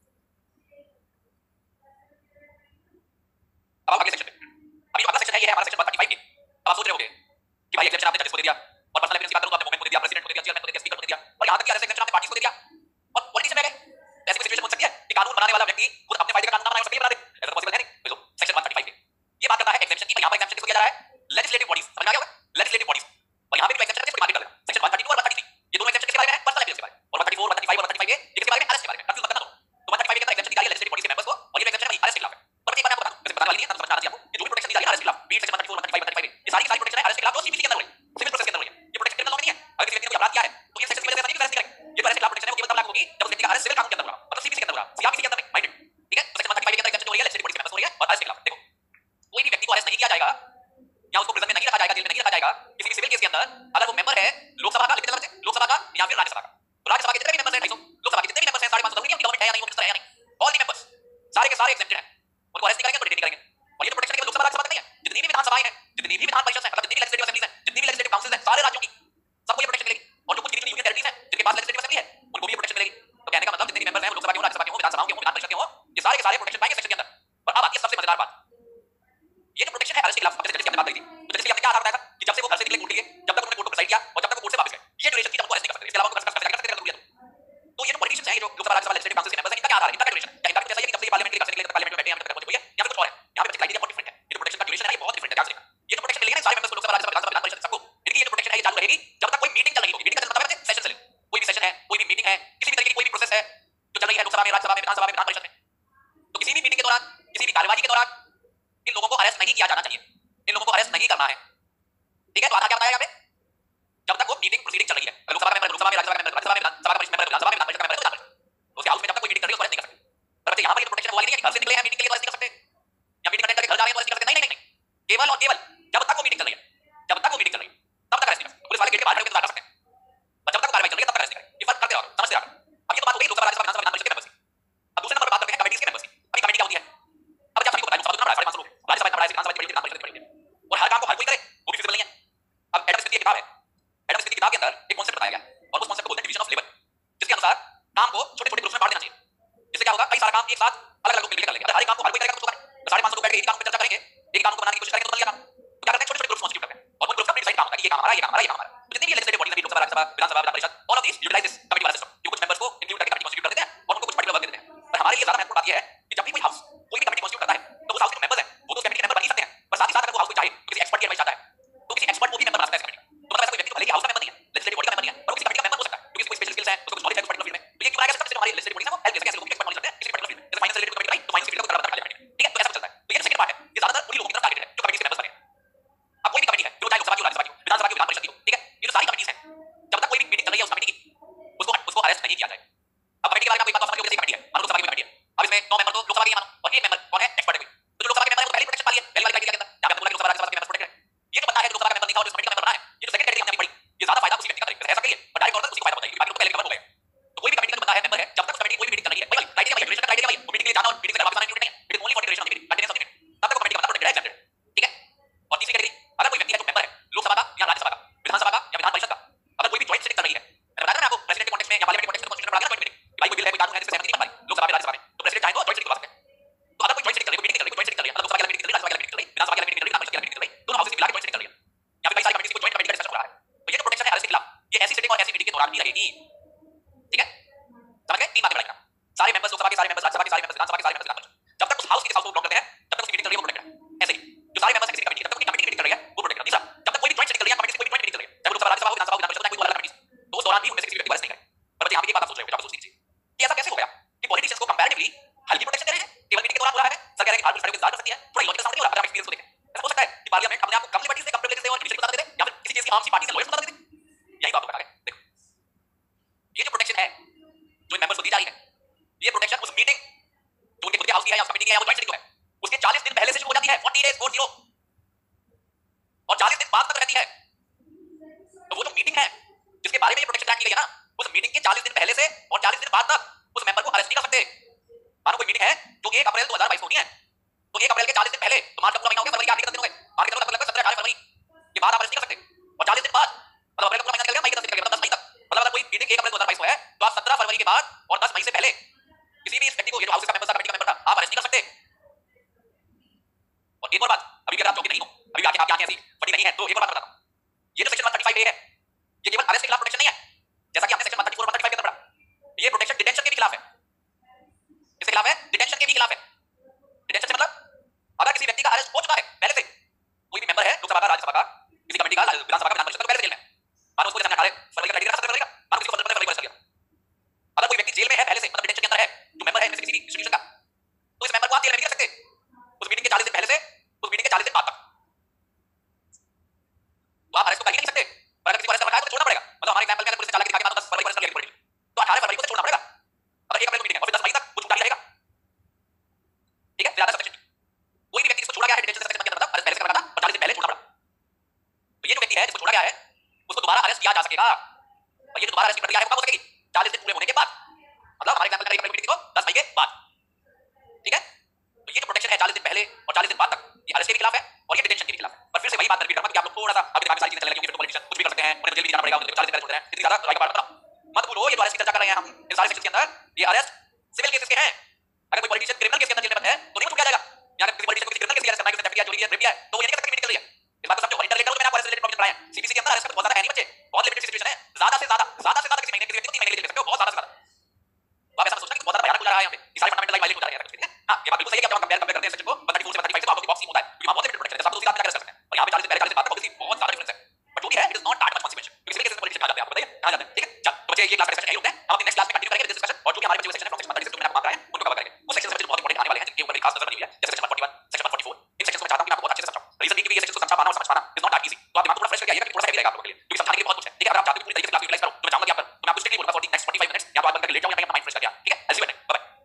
अब आगे सेक्शन पे, अभी अगला सेक्शन है, ये है हमारा सेक्शन 135 के। अब आप सोच रहे होगे कि भाई एक्सेप्शन आपने जजेस को दे दिया और पर्सनल एविडेंस की बात करूं तो आपने मोमेंट को दे दिया, प्रेसिडेंट को दे दिया, चेयरमैन को दे दिया, स्पीकर को दे दिया, और यहां तक कि एक्सेप्शन आपने पार्टीज को दे दिया और पॉलिटिशियन में गए। ऐसी कोई सिचुएशन हो सकती है कि कानून बनाने वाला व्यक्ति खुद अपने फायदे का कानून ना बनाए और सभी बना दे, ऐसा तो पॉसिबल है नहीं। देखो सेक्शन 135 में ये बात करता है एक्सेप्शन की, यहां पर एक्सेप्शन किसको किया जा रहा है, लेजिस्लेटिव बॉडीज, समझ में आ गया होगा, लेजिस्लेटिव बॉडीज, और यहां पे भी एक्सेप्शन है, इसको मार्केट कर लेना, सेक्शन 132 और 133 ये दोनों एक्सेप्शन किसके बारे में है, पर्सनल एविडेंस के बारे में, और 134 135 और 135 ये किसके बारे में, अरेस्ट के बारे में, कंफ्यूज मत करना तो 135 के अंदर एक्सेप्शन दी जा रही है लेजिस्लेटिव बॉडीज के मेंबर्स को और ये एक्सेप्शन है अरेस्ट के खिलाफ है। पर एक बात मैं आपको बता दूं, वैसे बताने वाली नहीं है, समझ आना चाहिए आपको, ये जो भी प्रोटेक्शन दी जा रही है अरेस्ट के खिलाफ, बीट सेक्शन 134 135 135 ये सारी की सारी प्रोटेक्शन है अरेस्ट के खिलाफ जो सीपीसी के अंदर हो रही है, सिविल प्रोसेस के अंदर हो रही है, ये प्रोटेक्शन क्रिमिनल लॉ में नहीं है। अगर किसी व्यक्ति ने कोई अपराध किया है तो ये सेक्शन की वजह से नहीं अरेस्ट करेंगे, ये तो अरेस्ट के खिलाफ प्रोटेक्शन है, वो केवल तब लागू होगी जब उस व्यक्ति का अरेस्ट सिविल कानून के अंदर हो रहा हो, मतलब सीपीसी के अंदर हो रहा हो, सीआरपीसी के अंदर नहीं, माइंडेड, ठीक है। तो सेक्शन 135 के अंदर एक्सेप्शन हो रही है लेजिस्लेटिव बॉडीज के मेंबर्स हो रही है और अरेस्ट के खिलाफ। देखो कोई भी व्यक्ति को अरेस्ट नहीं किया जाएगा या उसको प्रिजन में नहीं रखा जाएगा, जेल में नहीं रखा जाएगा किसी भी सिविल केस के अंदर अगर वो मेंबर है लोकसभा का, लिखित तरह से लोकसभा का या फिर राज्यसभा का। तो राज्यसभा के जितने भी मेंबर्स हैं 250, लोकसभा के जितने भी मेंबर्स हैं 550 उनकी गवर्नमेंट है या नहीं, वो मिनिस्टर है या नहीं, ऑल द मेंबर्स सारे के सारे एग्जेम्प्टेड हैं, उनको अरेस्ट नहीं करेंगे तो डिटेन नहीं करेंगे। और ये तो प्रोटेक्शन केवल लोकसभा राज्यसभा का नहीं है, जितनी भी विधानसभाएं हैं, जितनी भी विधान परिषद है, मतलब जितनी भी लेजिस्लेटिव असेंबलीज हैं, जितनी भी लेजिस्लेटिव काउंसिल्स हैं, सारे राज्यों की सबको ये प्रोटेक्शन मिलेगी। और जो कुछ गिनी चुनी यूनियन टेरिटरीज हैं जिनके पास लेजिस्लेटिव असेंबली है उनको भी ये प्रोटेक्शन मिलेगी। तो कहने का मतलब जितने भी मेंबर्स हैं वो लोकसभा के हो, राज्यसभा के हो, विधानसभाओं के हो, विधान परिषद के हो, ये सारे के सारे प्रोटेक्शन पाएंगे सेक्शन के अंदर। और अब आती है सबसे मजेदार बात, ये जो प्रोटेक्शन है अरेस्ट के खिलाफ, अब जैसे हमने बात करी थी, तो जैसे हमने क्या आधार बताया था कि जब से वो घर से निकले कोर्ट के लिए, जब तक उन्होंने कोर्ट को प्रेसाइड किया और जब तक वो कोर्ट से वापस गए, ये ड्यूरेशन थी, तब उनको अरेस्ट नहीं कर सकते, इसके अलावा उनको कर सकते तो ये जो पॉलिटिशियंस हैं, ये जो लोकसभा राज्यसभा लेजिस्लेटिव काउंसिल के मेंबर्स हैं, इनका क्या आधार है, इनका ड्यूरेशन है, इनका कुछ ऐसा है कि जब से ये पार्लियामेंट के लिए निकले पार्लियामेंट में बैठे हैं या फिर कोई है या फिर कुछ और है, यहां पे क्राइटेरिया बहुत डिफरेंट है, ये जो प्रोटेक्शन का ड्यूरेशन है ये बहुत डिफरेंट है। ध्यान से ये जो प्रोटेक्शन मिलेगी ना सारे मेंबर्स को, लोकसभा राज्यसभा विधानसभा विधान परिषद सबको, इनकी ये जो प्रोटेक्शन है ये चालू रहेगी जब तक कोई मीटिंग चल रही होगी। मीटिंग का मतलब है सेशन चले, कोई भी सेशन है, कोई भी मीटिंग है, किसी भी तरीके की कोई भी प्रोसेस है जो चल रही है लोकसभा में, राज्यसभा में, विधानसभा में, विधान परिषद में, तो किसी भी मीटिंग के दौरान, किसी भी कार्यवाही के दौरान इन लोगों को अरेस्ट नहीं किया जाना चाहिए, इन लोगों को अरेस्ट नहीं करना है, ठीक है। तो आधार क्या बताया यहाँ पे, जब तक वो मीटिंग प्रोसीडिंग चल रही है, लोकसभा में लोकसभा में, राज्यसभा में राज्यसभा में, विधानसभा में विधानसभा में, विधान परिषद में विधान परिषद, तो उसके हाउस में जब तक कोई मीटिंग चल रही है तो अरेस्ट नहीं कर सकते। पर यहाँ पर ये प्रोटेक्शन हुआ नहीं है कि घर से निकले हैं मीटिंग के लिए तो अरेस्ट नहीं कर सकते या मीटिंग अटेंड करके घर जा रहे हैं तो अरेस्ट नहीं कर सकते, नहीं नहीं नहीं, केवल और केवल जब तक वो मीटिंग चल रही है, जब तक वो मीटिंग चल रही है तब तक अरेस्ट नहीं कर सकते। पुलिस वाले गेट के बाहर खड़े होकर कर सकते हैं, पर जब तक कार्रवाई चल रही है तब तक अरेस्ट नहीं करेंगे। ये फर्क करते रहो, समझते रहो। अब ये तो बात हो गई लोकसभा राज्यसभा विधानसभा विधान परिषद के मेंबर्स की। अब दूसरे नंबर पर बात करते हैं कमेटीज के मेंबर्स की। अभी कमेटी क्या होती है, अब जब सभी को पता है लोकसभा इतना बड़ा है 550 लोग, राज्यसभा इतना बड़ा है, विधानसभा इतनी बड़ी है, विधान परिषद इतनी बड़ी है, और हर काम को हर कोई करे वो भी फिजिबल नहीं है। अब एडम स्मिथ की किताब है, एडम स्मिथ की किताब के अंदर एक कांसेप्ट बताया गया और उस कांसेप्ट को बोलते हैं डिवीजन ऑफ लेबर, जिसके अनुसार काम को छोटे-छोटे ग्रुप्स में बांट देना चाहिए। इससे क्या होगा, कई सारा काम एक साथ अलग-अलग लोग मिलकर कर लेंगे। अगर हर एक काम को हर कोई करेगा तो होगा नहीं, तो 550 लोग बैठ के एक काम पे चर्चा करेंगे, एक काम को बनाने की कोशिश करेंगे तो बन गया काम। तो क्या करते हैं, छोटे-छोटे ग्रुप्स कॉन्स्टिट्यूट करते हैं और उन ग्रुप्स का डिसाइड काम होता है कि ये काम हमारा, ये काम हमारा, ये काम हमारा। तो जितनी भी लेजिस्लेटिव बॉडीज हैं, Lok Sabha, Rajya Sabha, Vidhan Sabha, Vidhan Parishad, all of these utilize this committee वाला सिस्टम, ये कुछ मेंबर्स को इंक्लूड करके कमिटी कॉन्स्टिट्यूट कर देते हैं और उनको कुछ पर्टिकुलर वर्क दे देते हैं। पर हमारे लिए ज्यादा महत्वपूर्ण बात ये है कि जब भी कोई हाउस कोई भी कमिटी कॉन्स्टिट्यूट करता है तो उस हाउस के जो मेंबर्स हैं वो तो उस कमिटी के मेंबर बन ही सकते हैं, पर साथ ही साथ अगर वो हाउस को चाहे तो किसी एक्सपर्ट की एडवाइस चाहता है तो किसी एक्सपर्ट को भी मेंबर बना सकता है इस कमिटी का। तो मतलब ऐसा कोई व्यक्ति तो भले ही हाउस का मेंबर नहीं है, लेजिस्लेटिव बॉडी का मेंबर नहीं है, पर वो किसी कमिटी का मेंबर हो सकता है क्योंकि कोई स्पेशल स्किल्स है, उसको कुछ नॉलेज है उस पर्टिकुलर फील्ड में। तो ये क्यों आएगा सिस्टम, हमारी लेजिस्लेटिव बॉडीज है वो हेल्प कर सके ऐसे लोगों की एक्सपर्ट नॉलेज रखते हैं किसी पर्टिकुलर फील्ड में, जैसे फाइनेंस रिलेटेड कमिटी तो फाइनेंस फील्ड का बराबर रखा जाए, ठीक है। तो ऐसा चलता है। तो ये सेकंड पार्ट है, ये ज्यादातर उन्हीं लोगों की तरफ टारगेटेड है जो कमिटी के मेंबर्स बने हैं। अब कोई भी कमिटी है जो चाहे लोकसभा की हो, राज्यसभा की हो, विधानसभा की हो, विधान परिषद की हो, ठीक है, ये जो सारी कमिटीज हैं जब तक कोई भी मीटिंग चल रही है उस कमिटी की उसको अरेस्ट नहीं किया जाए। अब कमिटी के बारे में कोई बात समझ लो, जैसे कमिटी है, मानो लोकसभा की कमिटी है, अब इसमें 9 मेंबर तो लोकसभा के ही मानो और एक मेंबर कौन है, एक्सपर्ट है कोई, तो जो लोकसभा के मेंबर है वो पहली प्रोटेक्शन पा लिया, पहली वाली क्राइटेरिया के अंदर जहां पे बोला कि लोकसभा राज्यसभा के मेंबर प्रोटेक्टेड है। ये तो पता है कि लोकसभा का मेंबर नहीं था और इस कमिटी का मेंबर बना है, ये जो सेकंड कैटेगरी हमने पढ़ी ये ज्यादा फायदा उसी व्यक्ति का करेगी, ऐसा करिए और डायरेक्ट तौर पर उसी को फायदा बताइए, बाकी लोग तो पहले कवर हो गए। तो कोई भी कमिटी का जो बंदा है मेंबर है, जब तक उस कमिटी कोई भी मीटिंग चल रही है, वही क्राइटेरिया वही ड्यूरेशन का क्राइटेरिया वही, वो मीटिंग के लिए जाना और मीटिंग से वापस आना इंक्लूड नहीं है, it is only for duration of the meeting, continuous of the meeting, तब तक वो कमिटी का बंदा प्रोटेक्टेड है, एक्सेप्टेड, ठीक है। और तीसरी कैटेगरी, अगर कोई व्यक्ति है जो मेंबर है लोकसभा का या राज्यसभा का, विधानसभा का या विधान परिषद का, अगर कोई भी जॉइंट सिटिंग चल रही है, मैंने बताया ना आपको प्रेसिडेंट के कॉन्टेक्स्ट में या पार्लियामेंट के कॉन्टेक्स्ट में कॉन्स्टिट्यूशन बना देना जॉइंट मीटिंग, भाई कोई बिल है, कोई कानून है जिससे सहमति नहीं बन पाई लोकसभा में, राज्यसभा में, तो प्रेसिडेंट चाहे तो जॉइंट सिटिंग बुला सकते हैं। तो अगर कोई जॉइंट सिटिंग चल रही है, मीटिंग चल रही है, जॉइंट सिटिंग चल रही है, मतलब लोकसभा की मीटिंग चल रही है, राज्यसभा की मीटिंग चल रही है, विधानसभा की मीटिंग चल रही है, विधान परिषद की मीटिंग चल रही है, दोनों हाउसेस मिला के जॉइंट सिटिंग चल रही है, या फिर कई सारी कमिटीज को जॉइंट कमिटी का डिस्कशन हो रहा है, तो ये जो प्रोटेक्शन है अरेस्ट के खिलाफ ये ऐसी सिटिंग और ऐसी मीटिंग के दौरान भी रहेगी, ठीक है। समझ गए, 3 बातें बताइए, सारे मेंबर्स लोकसभा के सारे मेंबर्स, राज्यसभा के सारे मेंबर्स, विधानसभा के सारे मेंबर्स, जब तक उस हाउस के हाउस को ब्लॉक करते हैं तब तक उस मीटिंग चल रही है वो प्रोटेक्टेड है। ऐसे ही जो सारे मेंबर्स हैं किसी कमिटी के, जब तक कोई कमिटी की मीटिंग चल रही है वो प्रोटेक्टेड है। तीसरा, जब तक कोई भी जॉइंट सिटिंग चल रही है, कमिटी से कोई भी जॉइंट मीटिंग चल रही है, चाहे वो लोकसभा, राज्यसभा हो, विधानसभा हो, विधान परिषद हो, कोई अलग कमिटी, तो उस दौरान भी उनमें से किसी व्यक्ति को अरेस्ट नहीं करें। पर बच्चे यहाँ पे एक बात आप सोच रहे हो, जो आप सोच लीजिए कि ऐसा कैसे हो गया कि पॉलिटिशियंस को कंपैरेटिवली हल्की प्रोटेक्शन है वो ज्वाइंट सिटिंग जो है उसके 40 दिन पहले से शुरू हो जाती है 40 days 40 और 40 दिन बाद तक रहती है। तो वो जो मीटिंग है जिसके बारे में ये प्रोटेक्शन एक्ट की गई है ना, उस मीटिंग के 40 दिन पहले से और 40 दिन बाद तक उस मेंबर को अरेस्ट नहीं कर सकते। मानो कोई मीटिंग है जो 1 अप्रैल 2022 को होनी है, तो 1 अप्रैल के 40 दिन पहले, तो मार्च का पूरा महीना हो गया, फरवरी के आखिरी 10 दिन हो गए, आखिरी दिन लगभग 17 18 फरवरी के बाद आप अरेस्ट नहीं कर सकते। और 40 दिन बाद मतलब अप्रैल का पूरा महीना निकल गया, मई के 10 दिन निकल गया, मतलब 10 मई तक, मतलब अगर कोई मीटिंग 1 अप्रैल 2022 को है तो आप 17 फरवरी के बाद और 10 मई से पहले किसी भी इस व्यक्ति को, ये जो हाउस का मेंबर था, कमेटी का मेंबर था, आप अरेस्ट नहीं कर सकते। और एक और बात, अभी भी अगर आप चौकी नहीं हो, अभी भी आपकी आंखें ऐसी फटी नहीं है, तो एक और बात बताता हूं, ये जो सेक्शन 135 ए है, ये केवल अरेस्ट के खिलाफ प्रोटेक्शन नहीं है, जैसा कि आपने सेक्शन 134 और 135 के अंदर पढ़ा, ये प्रोटेक्शन डिटेंशन के भी खिलाफ है। किसके खिलाफ है? डिटेंशन के भी खिलाफ है। डिटेंशन से मतलब अगर किसी व्यक्ति का अरेस्ट हो चुका है पहले से, कोई भी मेंबर है लोकसभा का, राज्यसभा का, किसी कमेटी का, विधानसभा का, विधान परिषद का, पहले से जेल में, मानो उसको जैसे 18 फरवरी का रखा 17 फरवरी का, मानो किसी को 15 फरवरी को अरेस्ट कर दिया, अगर कोई व्यक्ति जेल में है पहले से, मतलब डिटेंशन के अंदर है, जो मेंबर है इनमें से किसी भी इंस्टीट्यूशन का, तो इस मेंबर को आप जेल में नहीं रख सकते उस मीटिंग के 40 दिन पहले से उस मीटिंग के 40 दिन बाद तक, तो आप अरेस्ट तो कर ही नहीं सकते। पर अगर किसी को अरेस्ट करना है तो छोड़ना पड़ेगा, मतलब हमारे एग्जांपल में अगर पुलिस ने चालाकी दिखा के मानो 10 फरवरी को अरेस्ट कर लिया, तो 18 फरवरी को छोड़ना पड़ेगा। अगर 1 अप्रैल को मीटिंग है और फिर 10 मई तक वो छूटा ही रहेगा। ठीक है, ज्यादा सब्जेक्ट कोई भी व्यक्ति जिसको छोड़ा गया है डिटेंशन से सेक्शन के अंदर, मतलब अरेस्ट पहले से करना था और 40 दिन पहले छोड़ना पड़ा, तो ये जो व्यक्ति है जिसको छोड़ा गया है उसको दोबारा अरेस्ट किया जा सकेगा। और ये जो दोबारा अरेस्ट की प्रक्रिया है वो कब हो सकेगी? 40 दिन पूरे होने के बाद, मतलब हमारे एग्जांपल में 1 अप्रैल मीटिंग को 10 मई के बाद। ठीक है, तो ये जो प्रोटेक्शन है 40 दिन पहले और 40 दिन बाद तक, ये अरेस्ट के भी खिलाफ है और ये डिटेंशन के भी खिलाफ है। पर फिर से वही बात रिपीट करूंगा कि आप लोग थोड़ा सा आपके दिमाग में सारी चीजें चलने लगी होंगी, फिर तो पॉलिटिशियन कुछ भी कर सकते हैं, उन्हें जेल भी जाना पड़ेगा, उन्हें 40 दिन पहले छोड़ रहे हैं, इतनी ज्यादा राइट पार्ट बताओ मत भूलो। ये जो अरेस्ट की चर्चा कर रहे हैं हम इन सारे सेक्शन के अंदर, ये अरेस्ट सिविल केसेस के हैं। अगर कोई पॉलिटिशियन क्रिमिनल केस के अंदर जेल में बंद है तो नहीं छूट जाएगा, या अगर किसी पॉलिटिशियन को किसी क्रिमिनल केस अरेस्ट करना है, किसी ने चोरी किया, रेप किया है, तो वो ये नहीं कर सकते मीटिंग के लिए। इस बात को समझो। इंटरलेट करो, मैंने आपको अरेस्ट रिलेटेड प्रोविजन पढ़ाया है। सीबीसी के अंदर अरेस्ट बहुत ज्यादा है नहीं बच्चे, बहुत लिमिटेड सिचुएशन है, ज्यादा से ज्यादा किसी महीने, किसी व्यक्ति को 3 महीने के लिए ले सकते हो, बहुत ज्यादा से ज्यादा। तो आप ऐसा सोचना कि बहुत ज्यादा भयानक हो जा रहा है यहाँ पे, ये सारे फंडामेंटल लाइक वायलेट हो जा रहे हैं, ठीक है? हां, ये बात बिल्कुल सही है कि आप कंपेयर करते हैं सेक्शन को 134 से 135 से, तो आप लोग बॉक्स ही होता है, क्योंकि वहां बहुत लिमिटेड प्रोटेक्शन है, सब तो उसी बात पे कर सकते हैं, और यहाँ पे 40 से पहले 40 से बाद तक ऑब्वियसली बहुत ज्यादा डिफरेंस है। बट जो भी है it is not that much consequential, क्योंकि सिविल केसेस में पॉलिटिशियन आ जाते हैं, आपको बताइए कहां जाते हैं। ठीक है, चल तो बच्चे ये क्लास का डिस्कशन यही होता है, हम अपनी नेक्स्ट क्लास में कंटिन्यू करेंगे दिस डिस्कशन, और जो भी हमारे बच्चे सेक्शन है फ्रॉम सेक्शन 36 जो मैंने आपको मार्क कराया है उनको कवर करेंगे। उस सेक्शन से बच्चे बहुत इंपॉर्टेंट आने वाले हैं जिनके ऊपर मेरी खास नजर बनी हुई है, जैसे सेक्शन 141, सेक्शन 144, इन सेक्शंस में चाहता हूं कि मैं आपको बहुत अच्छे से समझाऊं। रीजन ये कि ये सेक्शन को समझा पाना और समझ पाना इज नॉट दैट इजी, तो आप दिमाग थोड़ा फ्रेश करके आइएगा कि थोड़ा सा हेवी रहेगा आप लोगों के लिए, क्योंकि समझाने के लिए बहुत कुछ है। ठीक है, अगर आप चाहते हो पूरी तरीके से क्लास यूटिलाइज करो तो मैं चाहूंगा कि आप करो, तो मैं आपको स्ट्रिक्टली बोलूंगा फॉर द नेक्स्ट 45 मिनट्स या तो आप बंद करके लेट जाओ या कहीं अपना माइंड फ्रेश करके आओ। ठीक है, ऐसे ही बाय बाय।